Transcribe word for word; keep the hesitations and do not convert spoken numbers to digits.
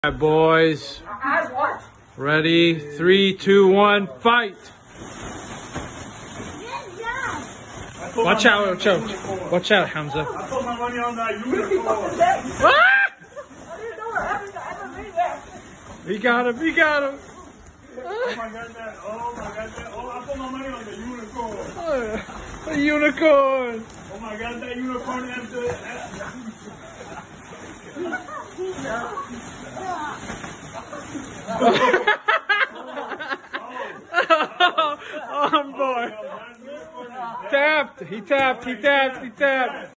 All right, boys. Ready? Three, two, one, fight! Watch out, watch out. Watch out, Hamza. I put my money on that unicorn. He got him, he got him. Oh my god, that. Oh my god, that. Oh, I put my money on the unicorn. A unicorn. Oh my god, that unicorn has the. Oh, boy. Tapped, he tapped, he tapped, he tapped.